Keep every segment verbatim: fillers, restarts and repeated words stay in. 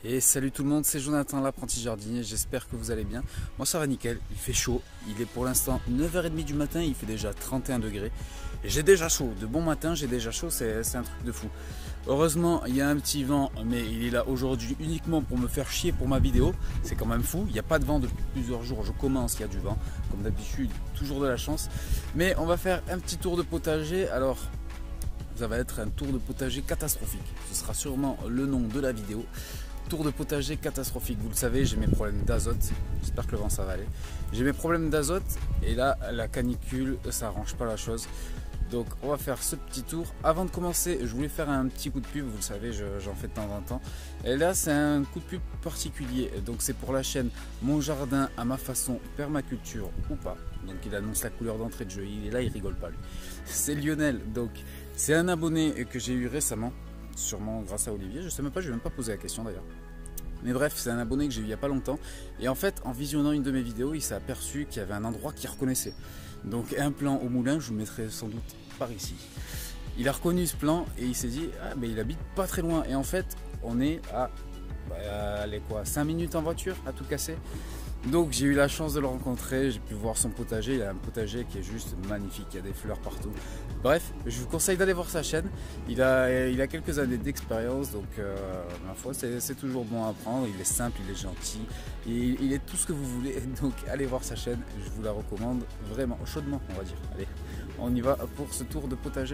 Et salut tout le monde, c'est Jonathan l'apprenti jardinier, j'espère que vous allez bien. Moi ça va nickel, il fait chaud, il est pour l'instant neuf heures trente du matin, il fait déjà trente et un degrés. J'ai déjà chaud, de bon matin j'ai déjà chaud, c'est un truc de fou. Heureusement il y a un petit vent, mais il est là aujourd'hui uniquement pour me faire chier pour ma vidéo. C'est quand même fou, il n'y a pas de vent depuis plusieurs jours, je commence, il y a du vent. Comme d'habitude, toujours de la chance. Mais on va faire un petit tour de potager, alors ça va être un tour de potager catastrophique. Ce sera sûrement le nom de la vidéo. Tour de potager catastrophique, vous le savez, j'ai mes problèmes d'azote, j'espère que le vent ça va aller. J'ai mes problèmes d'azote et là la canicule ça arrange pas la chose. Donc on va faire ce petit tour. Avant de commencer, je voulais faire un petit coup de pub, vous le savez, j'en fais de temps en temps. Et là c'est un coup de pub particulier, donc c'est pour la chaîne Mon Jardin à ma façon, permaculture ou pas. Donc il annonce la couleur d'entrée de jeu, il est là, il rigole pas lui. C'est Lionel, donc c'est un abonné que j'ai eu récemment. Sûrement grâce à Olivier, je sais même pas, je vais même pas poser la question d'ailleurs. Mais bref, c'est un abonné que j'ai eu il y a pas longtemps. Et en fait, en visionnant une de mes vidéos, il s'est aperçu qu'il y avait un endroit qu'il reconnaissait. Donc un plan au moulin, je vous mettrai sans doute par ici. Il a reconnu ce plan et il s'est dit, ah mais il habite pas très loin. Et en fait, on est à, bah, allez quoi, cinq minutes en voiture à tout casser. Donc j'ai eu la chance de le rencontrer, j'ai pu voir son potager, il a un potager qui est juste magnifique, il y a des fleurs partout. Bref, je vous conseille d'aller voir sa chaîne, il a, il a quelques années d'expérience, donc euh, ma foi c'est toujours bon à apprendre, il est simple, il est gentil, il, il est tout ce que vous voulez, donc allez voir sa chaîne, je vous la recommande vraiment, chaudement on va dire. Allez, on y va pour ce tour de potager.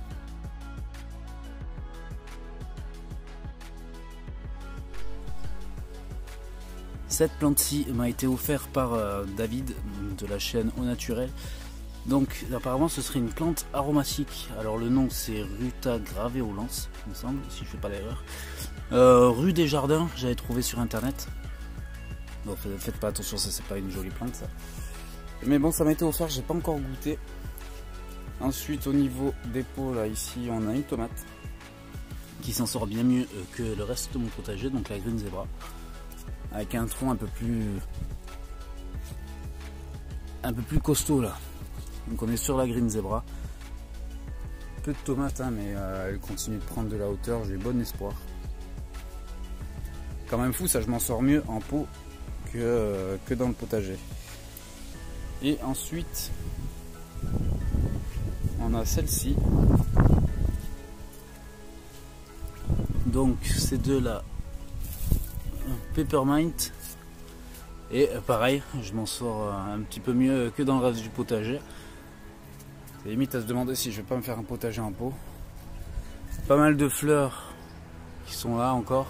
Cette plante-ci m'a été offerte par euh, David de la chaîne Au Naturel. Donc apparemment ce serait une plante aromatique. Alors le nom c'est Ruta graveolens, il me semble, si je ne fais pas l'erreur. Euh, rue des Jardins, j'avais trouvé sur internet. Bon, faites pas attention, ça c'est pas une jolie plante ça. Mais bon, ça m'a été offert, j'ai pas encore goûté. Ensuite au niveau des pots, là ici on a une tomate qui s'en sort bien mieux que le reste de mon potager, donc la Green Zebra. Avec un tronc un peu plus un peu plus costaud là. Donc on est sur la Green Zebra. Peu de tomates hein, mais euh, elle continue de prendre de la hauteur, j'ai bon espoir. Quand même fou, ça je m'en sors mieux en pot que, euh, que dans le potager. Et ensuite on a celle-ci. Donc ces deux là, Peppermint, et pareil je m'en sors un petit peu mieux que dans le reste du potager. C'est limite à se demander si je vais pas me faire un potager en pot. Pas mal de fleurs qui sont là encore.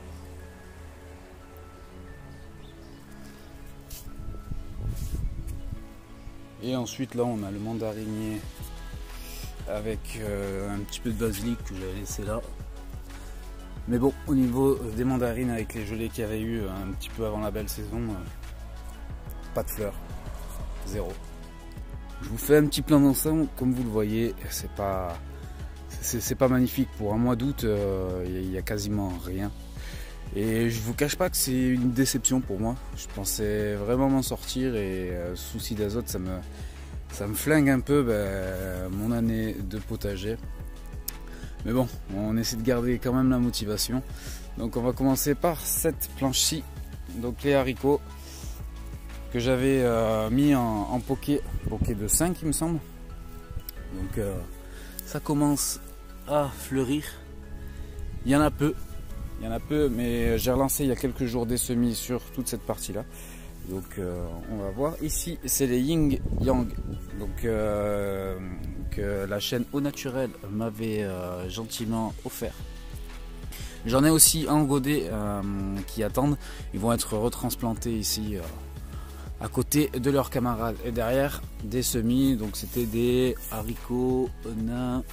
Et ensuite là on a le mandarinier avec euh, un petit peu de basilic que j'avais laissé là. Mais bon, au niveau des mandarines avec les gelées qu'il y avait eu un petit peu avant la belle saison, pas de fleurs, zéro. Je vous fais un petit plan d'ensemble, comme vous le voyez, c'est pas, c'est pas magnifique. Pour un mois d'août, il euh, y, y a quasiment rien. Et je vous cache pas que c'est une déception pour moi. Je pensais vraiment m'en sortir et euh, souci d'azote, ça me, ça me flingue un peu ben, mon année de potager. Mais bon, on essaie de garder quand même la motivation. Donc on va commencer par cette planche-ci. Donc les haricots que j'avais euh, mis en, en poké, poké de cinq il me semble. Donc euh, ça commence à fleurir. Il y en a peu, il y en a peu, mais j'ai relancé il y a quelques jours des semis sur toute cette partie-là. Donc euh, on va voir. Ici c'est les Yin Yang. Donc euh, que la chaîne Au Naturel m'avait euh, gentiment offert. J'en ai aussi un godet euh, qui attendent. Ils vont être retransplantés ici euh, à côté de leurs camarades. Et derrière des semis. Donc c'était des haricots nains.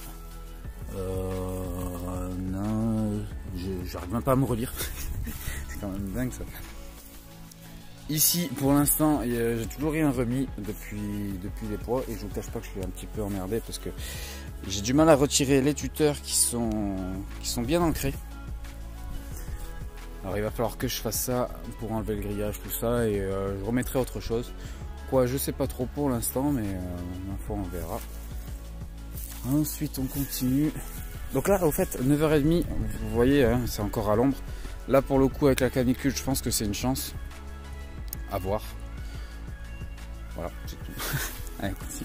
Euh, nains. J'arrive même pas à me relire. C'est quand même dingue ça. Ici, pour l'instant, j'ai toujours rien remis depuis, depuis les pois et je vous cache pas que je suis un petit peu emmerdé parce que j'ai du mal à retirer les tuteurs qui sont, qui sont bien ancrés. Alors il va falloir que je fasse ça pour enlever le grillage, tout ça, et euh, je remettrai autre chose. Quoi, je sais pas trop pour l'instant, mais euh, ma foi on verra. Ensuite on continue. Donc là, au fait, neuf heures trente, vous voyez, hein, c'est encore à l'ombre. Là pour le coup avec la canicule, je pense que c'est une chance. À voir. Voilà, c'est tout. Allez, continue.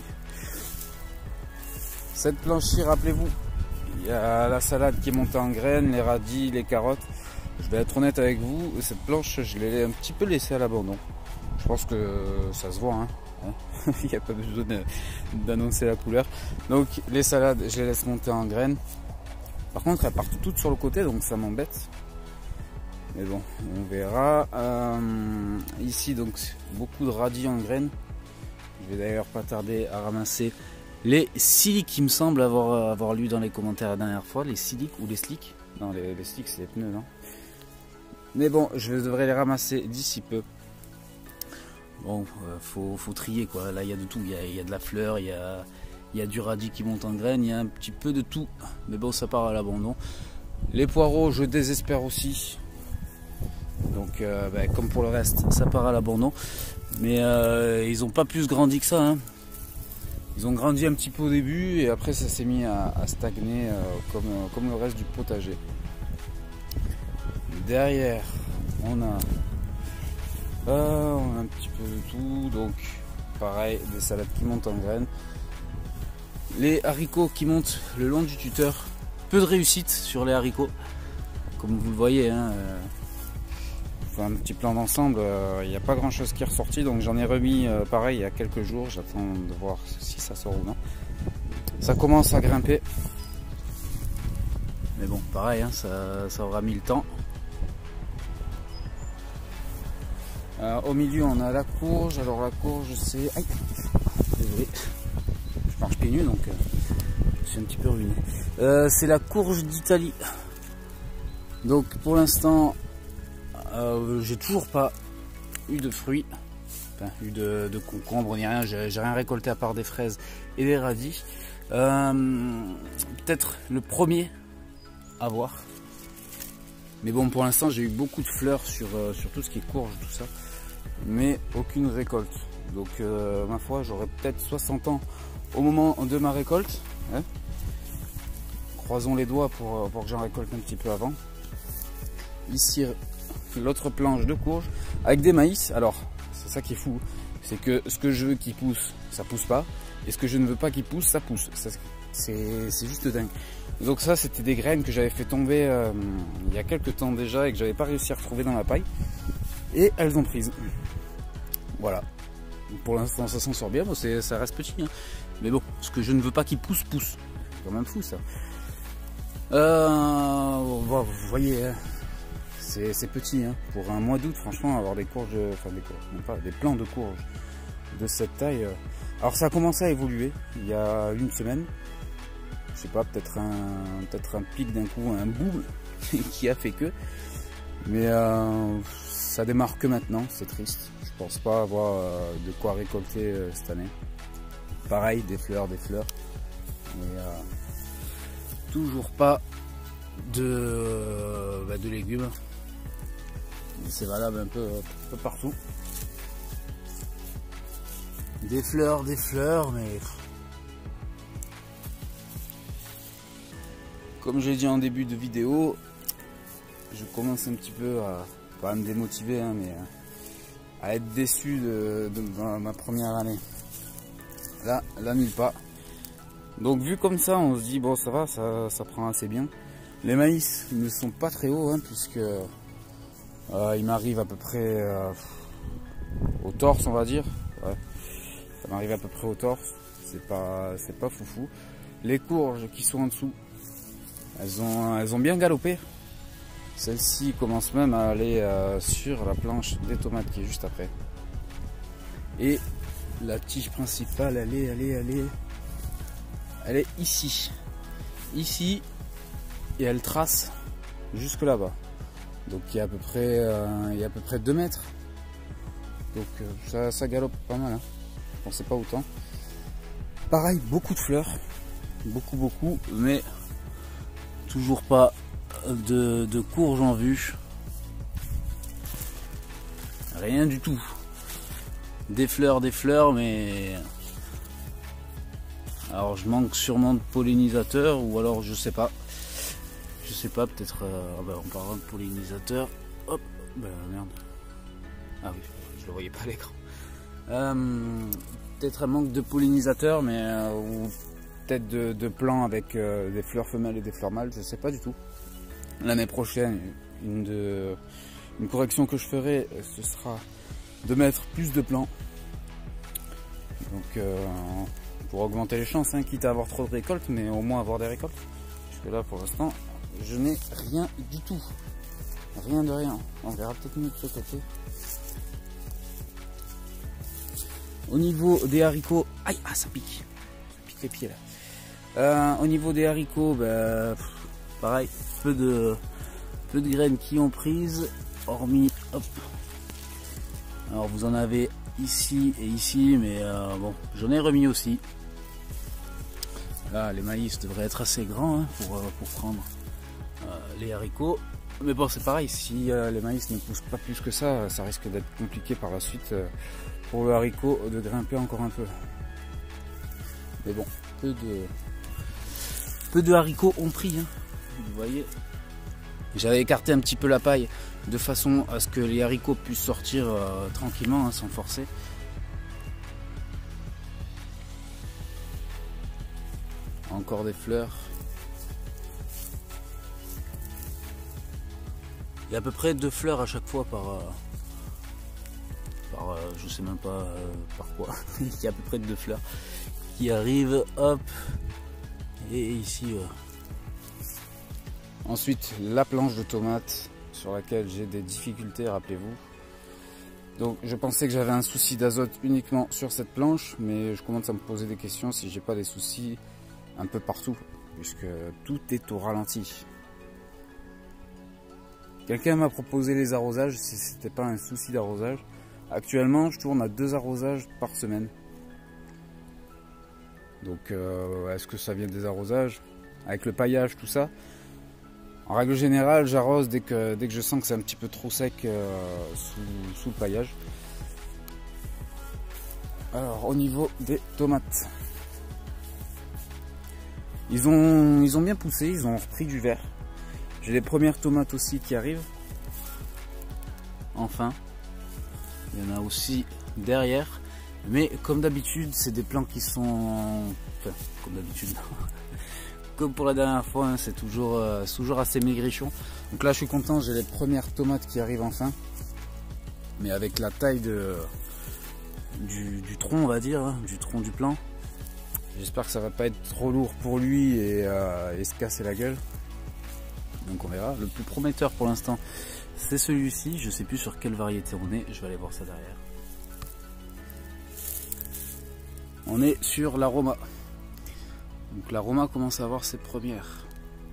Cette planche-ci, rappelez-vous, il y a la salade qui est montée en graines, les radis, les carottes. Je vais être honnête avec vous, cette planche, je l'ai un petit peu laissée à l'abandon. Je pense que ça se voit, hein. Il n'y a pas besoin d'annoncer la couleur. Donc les salades, je les laisse monter en graines. Par contre, elles partent toutes sur le côté, donc ça m'embête. Mais bon, on verra. Euh, ici, donc, beaucoup de radis en graines. Je vais d'ailleurs pas tarder à ramasser les siliques, il me semble avoir, avoir lu dans les commentaires la dernière fois. Les siliques ou les slicks. Non, les, les slicks, c'est les pneus, non. Mais bon, je devrais les ramasser d'ici peu. Bon, euh, faut, faut trier, quoi. Là, il y a de tout. Il y a, il y a de la fleur, il y a, il y a du radis qui monte en graines. Il y a un petit peu de tout. Mais bon, ça part à l'abandon. Les poireaux, je désespère aussi. Donc euh, bah, comme pour le reste, ça part à l'abandon. Mais euh, ils n'ont pas plus grandi que ça, hein. Ils ont grandi un petit peu au début et après ça s'est mis à, à stagner euh, comme, euh, comme le reste du potager. Derrière on a, euh, on a un petit peu de tout. Donc pareil, des salades qui montent en graines. Les haricots qui montent le long du tuteur. Peu de réussite sur les haricots. Comme vous le voyez, hein, euh, un petit plan d'ensemble, il euh, n'y a pas grand chose qui est ressorti, donc j'en ai remis euh, pareil il y a quelques jours. J'attends de voir si ça sort ou non. Ça commence à grimper, mais bon pareil, hein, ça, ça aura mis le temps. Euh, au milieu on a la courge. Alors la courge c'est, aïe, désolé, je marche pieds nus donc euh, je suis un petit peu ruiné. Euh, c'est la courge d'Italie. Donc pour l'instant Euh, j'ai toujours pas eu de fruits, enfin, eu de, de concombre ni rien, j'ai rien récolté à part des fraises et des radis. Euh, Peut-être le premier à voir. Mais bon, pour l'instant j'ai eu beaucoup de fleurs sur, euh, sur tout ce qui est courge, tout ça, mais aucune récolte. Donc euh, ma foi, j'aurai peut-être soixante ans au moment de ma récolte, hein. Croisons les doigts pour, pour que j'en récolte un petit peu avant. Ici l'autre planche de courge avec des maïs. Alors c'est ça qui est fou, c'est que ce que je veux qu'il pousse, ça pousse pas, et ce que je ne veux pas qu'il pousse, ça pousse. C'est juste dingue. Donc ça, c'était des graines que j'avais fait tomber euh, il y a quelques temps déjà et que j'avais pas réussi à retrouver dans la paille, et elles ont prise. Voilà, pour l'instant ça s'en sort bien. Bon, ça reste petit, hein. Mais bon, ce que je ne veux pas qu'il pousse, pousse. C'est quand même fou ça. euh, bon, vous voyez, hein. C'est petit, hein. Pour un mois d'août, franchement, avoir des courges, enfin des courges, non pas des plants de courges de cette taille. Euh... Alors ça a commencé à évoluer il y a une semaine. Je sais pas, peut-être un, peut-être un pic d'un coup, un boom qui a fait que. Mais euh, ça démarre que maintenant, c'est triste. Je pense pas avoir euh, de quoi récolter euh, cette année. Pareil, des fleurs, des fleurs. Mais euh, toujours pas de, bah, de légumes. C'est valable un peu, un peu partout. Des fleurs, des fleurs, mais comme j'ai dit en début de vidéo, je commence un petit peu à, pas à me démotiver, hein, mais à, à être déçu de, de ma, ma première année. Là, là nulle pas. Donc vu comme ça, on se dit bon, ça va, ça, ça prend assez bien. Les maïs ne sont pas très hauts, hein, puisque Euh, il m'arrive à peu près euh, au torse, on va dire. Ouais. Ça m'arrive à peu près au torse. C'est pas, c'est pas foufou. Les courges qui sont en dessous, elles ont, elles ont bien galopé. Celle-ci commence même à aller euh, sur la planche des tomates qui est juste après. Et la tige principale, elle est, elle est, elle est, elle est ici, ici, et elle trace jusque là-bas. Donc il y a à peu près, euh, il y a à peu près deux mètres. Donc euh, ça, ça galope pas mal, hein. Je pensais pas autant. Pareil, beaucoup de fleurs, beaucoup beaucoup, mais toujours pas de, de courge en vue. Rien du tout. Des fleurs, des fleurs, mais alors je manque sûrement de pollinisateurs ou alors je sais pas. Je sais pas, peut-être... Euh, bah, on parlera de pollinisateur. Hop, bah merde. Ah oui, je le voyais pas à l'écran. Euh, peut-être un manque de pollinisateurs, mais euh, ou peut-être de, de plants avec euh, des fleurs femelles et des fleurs mâles, je sais pas du tout. L'année prochaine, une, de, une correction que je ferai, ce sera de mettre plus de plants. Donc euh, pour augmenter les chances, hein, quitte à avoir trop de récoltes, mais au moins avoir des récoltes. Parce que là pour l'instant, je n'ai rien du tout. Rien de rien. On verra peut-être mieux de ce côté. Au niveau des haricots, aïe, ah ça pique, ça pique les pieds là. Euh, au niveau des haricots, bah, pff, pareil, peu de, peu de graines qui ont prise, hormis, hop. Alors vous en avez ici et ici, mais euh, bon, j'en ai remis aussi. Là, les maïs devraient être assez grands hein, pour, euh, pour prendre euh, les haricots. Mais bon, c'est pareil, si euh, les maïs ne poussent pas plus que ça, ça risque d'être compliqué par la suite. Euh, pour le haricot de grimper encore un peu, mais bon, peu de peu de haricots ont pris hein. Vous voyez, j'avais écarté un petit peu la paille de façon à ce que les haricots puissent sortir euh, tranquillement hein, sans forcer. Encore des fleurs. Il y a à peu près deux fleurs à chaque fois par euh, Par, euh, je sais même pas euh, par quoi. Il y a à peu près deux fleurs qui arrivent, hop, et ici euh. ensuite la planche de tomates sur laquelle j'ai des difficultés, rappelez-vous. Donc je pensais que j'avais un souci d'azote uniquement sur cette planche, mais je commence à me poser des questions si j'ai pas des soucis un peu partout, puisque tout est au ralenti. Quelqu'un m'a proposé les arrosages si c'était pas un souci d'arrosage. Actuellement, je tourne à deux arrosages par semaine. Donc, euh, est-ce que ça vient des arrosages? Avec le paillage, tout ça. En règle générale, j'arrose dès que, dès que je sens que c'est un petit peu trop sec euh, sous, sous le paillage. Alors, au niveau des tomates. Ils ont, ils ont bien poussé, ils ont repris du vert. J'ai les premières tomates aussi qui arrivent. Enfin. Il y en a aussi derrière, mais comme d'habitude c'est des plants qui sont, enfin comme d'habitude, comme pour la dernière fois, hein, c'est toujours, euh, toujours assez maigrichon. Donc là je suis content, j'ai les premières tomates qui arrivent enfin, mais avec la taille de, du, du tronc on va dire, hein, du tronc du plant. J'espère que ça va pas être trop lourd pour lui et, euh, et se casser la gueule. Donc on verra. Le plus prometteur pour l'instant c'est celui-ci, je sais plus sur quelle variété on est, je vais aller voir ça derrière. On est sur la Roma. Donc la Roma commence à avoir ses premières.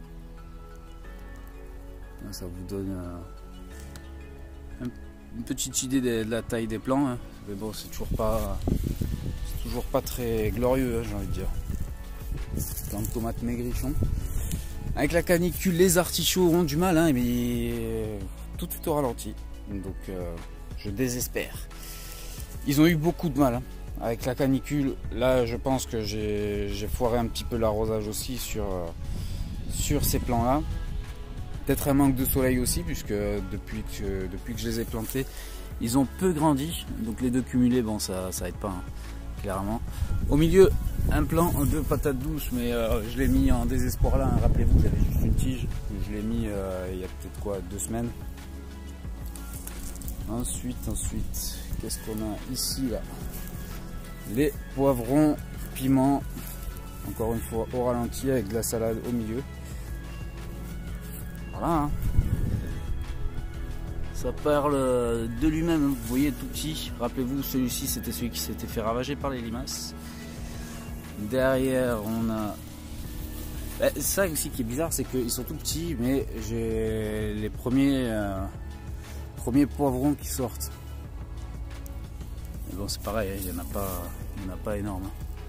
Ça vous donne euh, une petite idée de, de la taille des plants, hein. Mais bon, c'est toujours pas c'est toujours pas très glorieux, hein, j'ai envie de dire. Plein de tomates maigrichons. Avec la canicule, les artichauts ont du mal, hein, mais tout est au ralenti, donc euh, je désespère. Ils ont eu beaucoup de mal hein. Avec la canicule. Là, je pense que j'ai foiré un petit peu l'arrosage aussi sur, euh, sur ces plants-là. Peut-être un manque de soleil aussi, puisque depuis que, depuis que je les ai plantés, ils ont peu grandi. Donc les deux cumulés, bon, ça, ça aide pas, hein, clairement. Au milieu, un plant de patates douces, mais euh, je l'ai mis en désespoir là. Hein. Rappelez-vous, j'avais juste une tige. Je l'ai mis euh, il y a peut-être quoi, deux semaines. Ensuite, ensuite, qu'est-ce qu'on a ici là? Les poivrons, piments, encore une fois au ralenti avec de la salade au milieu. Voilà. Hein. Ça parle de lui-même, vous voyez, tout petit. Rappelez-vous, celui-ci c'était celui qui s'était fait ravager par les limaces. Derrière, on a... Ça aussi qui est bizarre, c'est qu'ils sont tout petits, mais j'ai les premiers, euh, premiers poivrons qui sortent. Mais bon, c'est pareil, il n'y en a pas, il y en a pas énorme.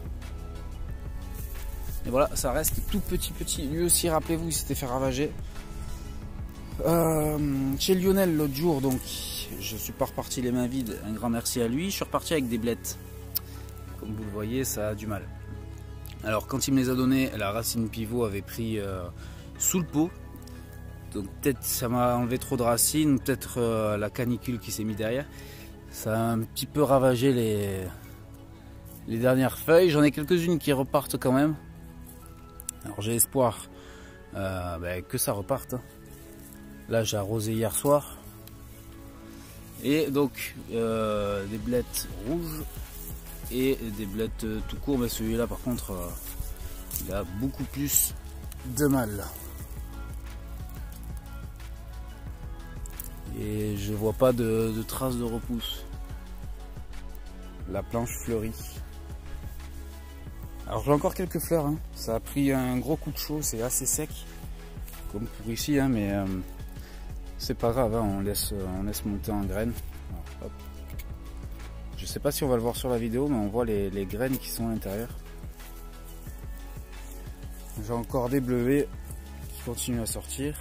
Et voilà, ça reste tout petit petit. Lui aussi, rappelez-vous, il s'était fait ravager. Euh, chez Lionel l'autre jour, donc je suis pas reparti les mains vides. Un grand merci à lui. Je suis reparti avec des blettes. Comme vous le voyez, ça a du mal. Alors quand il me les a donnés, la racine pivot avait pris euh, sous le pot. Donc peut-être ça m'a enlevé trop de racines, peut-être euh, la canicule qui s'est mise derrière. Ça a un petit peu ravagé les, les dernières feuilles. J'en ai quelques-unes qui repartent quand même. Alors j'ai espoir euh, ben, que ça reparte. Là j'ai arrosé hier soir. Et donc euh, des blettes rouges et des blettes euh, tout court. Mais celui-là par contre euh, il a beaucoup plus de mal. Et je vois pas de, de traces de repousse. La planche fleurit. Alors j'ai encore quelques fleurs, hein. Ça a pris un gros coup de chaud, c'est assez sec comme pour ici, hein, mais euh, c'est pas grave, hein, on, laisse, on laisse monter en graines. Alors, hop. Je sais pas si on va le voir sur la vidéo, mais on voit les, les graines qui sont à l'intérieur. J'ai encore des bleuets qui continuent à sortir.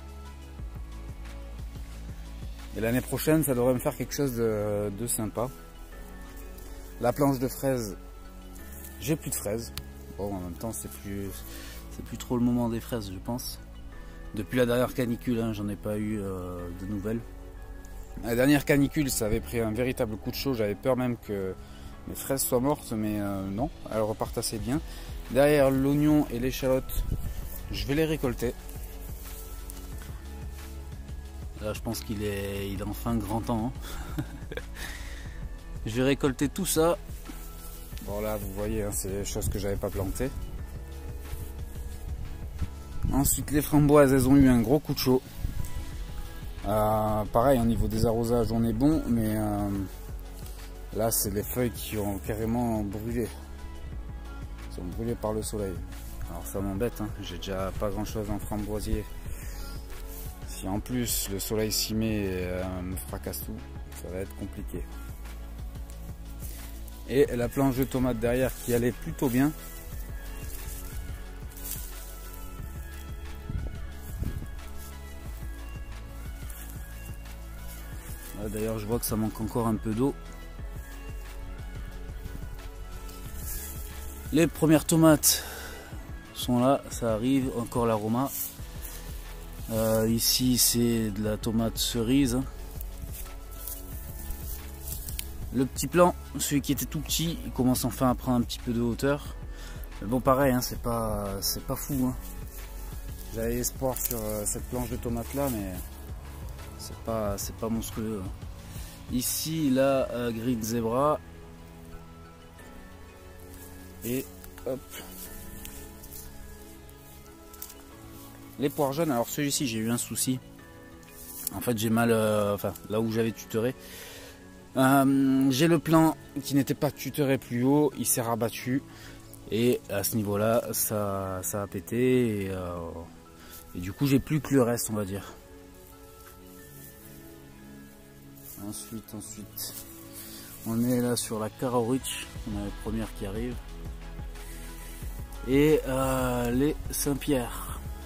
Et l'année prochaine, ça devrait me faire quelque chose de, de sympa. La planche de fraises, j'ai plus de fraises. Bon, en même temps, c'est plus, c'est plus trop le moment des fraises, je pense. Depuis la dernière canicule, hein, j'en ai pas eu euh, de nouvelles. La dernière canicule, ça avait pris un véritable coup de chaud. J'avais peur même que mes fraises soient mortes, mais euh, non, elles repartent assez bien. Derrière, l'oignon et l'échalote, je vais les récolter. Là, je pense qu'il est, il est enfin grand temps. Hein. Je vais récolter tout ça. Bon là, vous voyez, hein, c'est des choses que j'avais pas plantées. Ensuite, les framboises, elles ont eu un gros coup de chaud. Euh, pareil, au niveau des arrosages, on est bon, mais euh, là, c'est les feuilles qui ont carrément brûlé. Elles sont brûlées par le soleil. Alors ça m'embête, hein. J'ai déjà pas grand chose en framboisier. Si en plus le soleil s'y met et euh, me fracasse tout, ça va être compliqué. Et la planche de tomates derrière qui allait plutôt bien. D'ailleurs je vois que ça manque encore un peu d'eau. Les premières tomates sont là, ça arrive, encore l'aroma. Euh, ici c'est de la tomate cerise. Le petit plant, celui qui était tout petit, il commence enfin à prendre un petit peu de hauteur. Mais bon pareil, hein, c'est pas, c'est pas fou. Hein. J'avais espoir sur euh, cette planche de tomates là, mais c'est pas, c'est pas monstrueux. Hein. Ici la euh, Green Zebra. Et hop. Les poires jaunes, alors celui-ci j'ai eu un souci. En fait j'ai mal, euh, enfin là où j'avais tutoré. Euh, j'ai le plan qui n'était pas tutoré plus haut, il s'est rabattu. Et à ce niveau là, ça, ça a pété. Et, euh, et du coup j'ai plus que le reste on va dire. Ensuite, ensuite, on est là sur la Carol Rich, on a la première qui arrive. Et euh, les Saint-Pierre.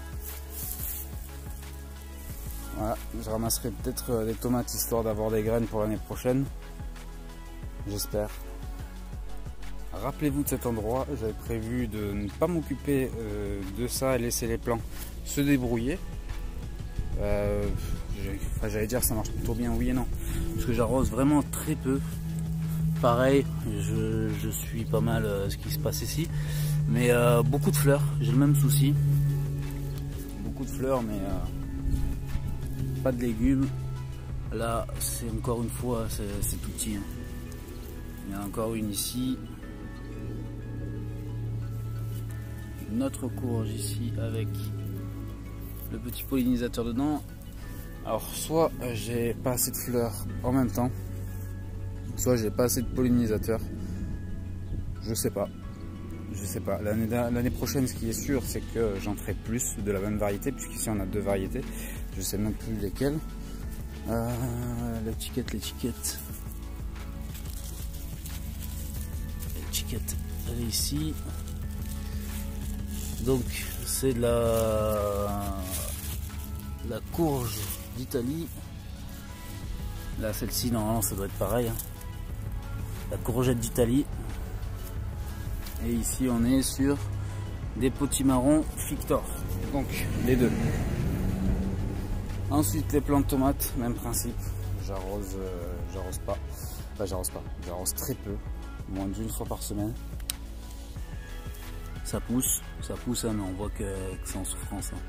Voilà, je ramasserai peut-être des tomates histoire d'avoir des graines pour l'année prochaine. J'espère. Rappelez-vous de cet endroit, j'avais prévu de ne pas m'occuper euh, de ça et laisser les plants se débrouiller. Euh, enfin, j'allais dire ça marche plutôt bien, oui et non. Parce que j'arrose vraiment très peu. Pareil, je, je suis pas mal euh, ce qui se passe ici. Mais euh, beaucoup de fleurs, j'ai le même souci. Beaucoup de fleurs, mais euh, pas de légumes. Là, c'est encore une fois, c'est tout petit. Hein. Il y en a encore une ici. Une autre courge ici avec le petit pollinisateur dedans. Alors, soit j'ai pas assez de fleurs en même temps, soit j'ai pas assez de pollinisateurs. Je sais pas. Je sais pas. L'année prochaine, ce qui est sûr, c'est que j'en ferai plus de la même variété, puisqu'ici on a deux variétés. Je sais même plus lesquelles. Euh, l'étiquette, l'étiquette. L'étiquette, elle est ici. Donc, c'est de la, la courge d'Italie. Là, celle-ci, normalement, ça doit être pareil. Hein. La courgette d'Italie. Et ici, on est sur des potimarrons Victor. Donc, les deux. Ensuite les plantes de tomates, même principe, j'arrose euh, j'arrose pas, enfin j'arrose pas, j'arrose très peu, moins d'une fois par semaine. Ça pousse, ça pousse hein, mais on voit que, que c'est en souffrance. Hein.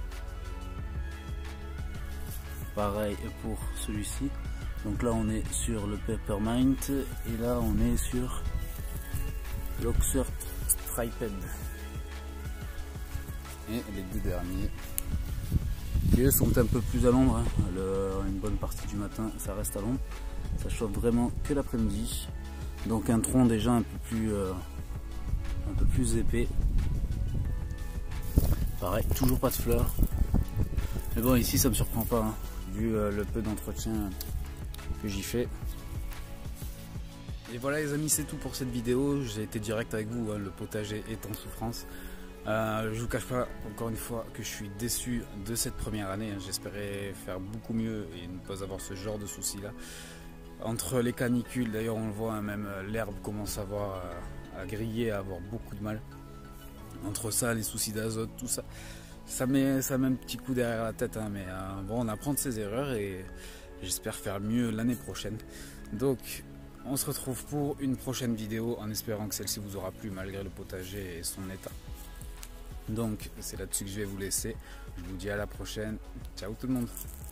Pareil pour celui-ci. Donc là on est sur le Peppermint et là on est sur l'Oxford Striped. Et les deux derniers qui eux sont un peu plus à l'ombre, hein. Le, une bonne partie du matin ça reste à l'ombre, ça chauffe vraiment que l'après-midi. Donc un tronc déjà un peu plus euh, un peu plus épais. Pareil, toujours pas de fleurs. Mais bon ici ça me surprend pas, hein, vu euh, le peu d'entretien que j'y fais. Et voilà les amis, c'est tout pour cette vidéo. J'ai été direct avec vous, hein, le potager est en souffrance. Euh, je vous cache pas encore une fois que je suis déçu de cette première année. J'espérais faire beaucoup mieux et ne pas avoir ce genre de soucis là. Entre les canicules, d'ailleurs on le voit, hein, même l'herbe commence à, avoir, à griller, à avoir beaucoup de mal. Entre ça, les soucis d'azote, tout ça, ça met, ça met un petit coup derrière la tête. Hein, mais euh, bon, on apprend de ses erreurs et j'espère faire mieux l'année prochaine. Donc on se retrouve pour une prochaine vidéo en espérant que celle-ci vous aura plu malgré le potager et son état. Donc c'est là-dessus que je vais vous laisser. Je vous dis à la prochaine. Ciao tout le monde.